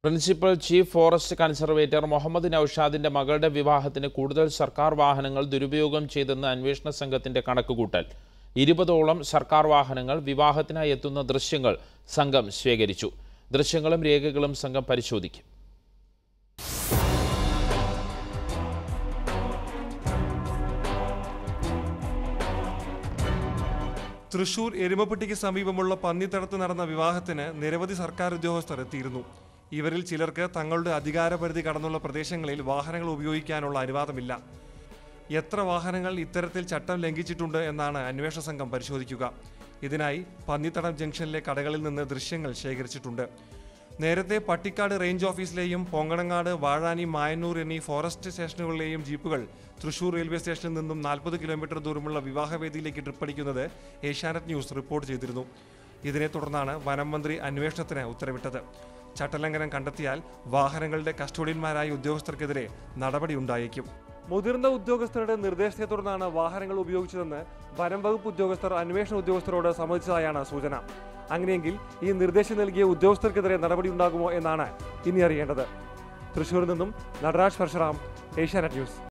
Principal chief forest conservator Muhammad നൌഷാദിന്റെ മകളുടെ വിവാഹത്തിന് കൂടുതൽ സർക്കാർ വാഹനങ്ങൾ ദുരുപയോഗം ചെയ്തെന്ന് അന്വേഷണ സംഘത്തിന്റെ കണക്കുകൂട്ടൽ. 20ഓളം സർക്കാർ വാഹനങ്ങൾ വിവാഹത്തിനായി എത്തുന്ന ദൃശ്യങ്ങൾ സംഘം ശേഖരിച്ചു. ദൃശ്യങ്ങളും രേഖകളും സംഘം പരിശോധിക്കും. തൃശൂർ എരുമപ്പെട്ടിക്ക് സമീപമുള്ള പന്നിത്തടത്ത് നടന്ന വിവാഹത്തിന് നിരവധി സർക്കാർ ഉദ്യോഗസ്ഥർ എത്തിയിരുന്നു. ഇവരിൽ ചിലർക്ക് തങ്ങളുടെ അധികാരപരിധി കടന്നുള്ള പ്രദേശങ്ങളിൽ വാഹനങ്ങൾ ഉപയോഗിക്കാനുള്ള അനുവാദമില്ല. എത്ര വാഹനങ്ങൾ ഇത്തരത്തിൽ ചട്ടം ലംഘിച്ചിട്ടുണ്ട് എന്നാണ് അന്വേഷണ സംഘം പരിശോധിക്കുക. ഇതിനായി പന്നിത്തടം ജംഗ്ഷനിലെ കടകളിൽ നിന്ന് ദൃശ്യങ്ങൾ ശേഖരിച്ചിട്ടുണ്ട്. നേരത്തെ പട്ടിക്കാട് റേഞ്ച് ഓഫീസിലെയും പൊങ്ങണങ്ങാട്, വാഴാനി, മായന്നൂർ എന്നീ ഫോറസ്റ്റ് സ്റ്റേഷനുകളിലെയും ജീപ്പുകൾ തൃശൂർ റെയിൽവേ സ്റ്റേഷനിൽ നിന്നും 40 കിലോമീറ്റർ ദൂരമുള്ള വിവാഹവേദിയിലേക്ക് ട്രിപ്പടിക്കുന്നത് ഏഷ്യാനെറ്റ് ന്യൂസ് റിപ്പോർട്ട് ചെയ്തിരുന്നു. ഇതിനെ തുടർന്നാണ് വനം മന്ത്രി അന്വേഷണത്തിന് ഉത്തരവിട്ടത്. ചട്ടലംഘനം കണ്ടെത്തിയാൽ വാഹനങ്ങളുടെ കസ്റ്റോഡിയന്മാരായ ഉദ്യോഗസ്ഥർക്കെതിരെ നടപടിയുണ്ടായേക്കും. മുതിർന്ന ഉദ്യോഗസ്ഥരുടെ നിർദ്ദേശത്തെ തുടർന്നാണ് വാഹനങ്ങൾ ഉപയോഗിച്ചതെന്ന് വനം വകുപ്പ് ഉദ്യോഗസ്ഥർ അന്വേഷണ ഉദ്യോഗസ്ഥരോട് സമ്മതിച്ചതായാണ് സൂചന. അങ്ങനെയെങ്കിൽ ഈ നിർദ്ദേശം നൽകിയ ഉദ്യോഗസ്ഥർക്കെതിരെ നടപടിയുണ്ടാകുമോ എന്നാണ് ഇനി അറിയേണ്ടത്. തൃശൂരിൽ നിന്നും നടരാജ് പരശുറാം, ഏഷ്യാനെറ്റ് ന്യൂസ്.